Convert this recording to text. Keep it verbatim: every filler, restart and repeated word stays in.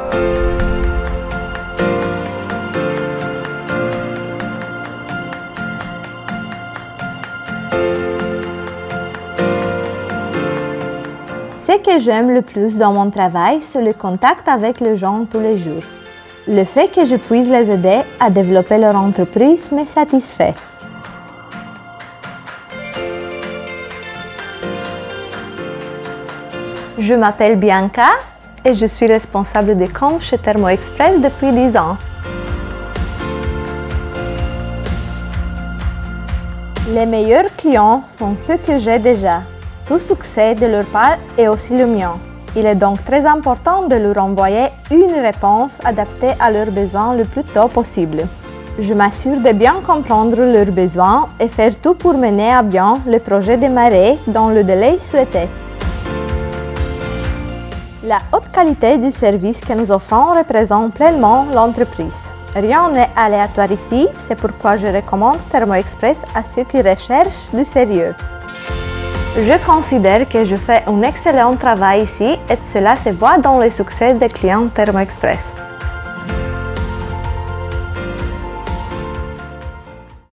Ce que j'aime le plus dans mon travail, c'est le contact avec les gens tous les jours. Le fait que je puisse les aider à développer leur entreprise me satisfait. Je m'appelle Bianca et je suis responsable de com chez Thermo Express depuis dix ans. Les meilleurs clients sont ceux que j'ai déjà. Tout succès de leur part est aussi le mien. Il est donc très important de leur envoyer une réponse adaptée à leurs besoins le plus tôt possible. Je m'assure de bien comprendre leurs besoins et faire tout pour mener à bien le projet démarré dans le délai souhaité. La haute qualité du service que nous offrons représente pleinement l'entreprise. Rien n'est aléatoire ici, c'est pourquoi je recommande Thermo Express à ceux qui recherchent du sérieux. Je considère que je fais un excellent travail ici et cela se voit dans le succès des clients Thermo Express.